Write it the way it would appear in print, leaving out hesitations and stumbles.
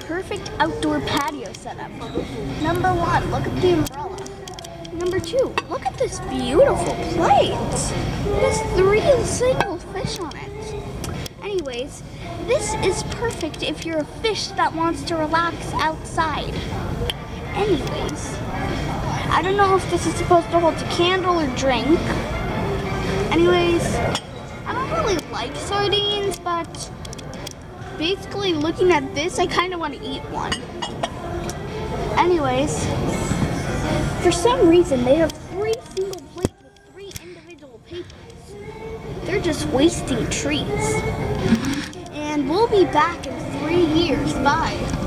perfect outdoor patio setup. Number 1, look at the umbrella. Number 2, look at this beautiful plate. It has 3 single fish on it. Anyways, this is perfect if you're a fish that wants to relax outside. Anyways, I don't know if this is supposed to hold a candle or drink. Anyways, I don't really like sardines, but basically looking at this, I kind of want to eat one. Anyways, for some reason, they have 3 single plates with 3 individual papers. They're just wasting treats. And we'll be back in 3 years. Bye.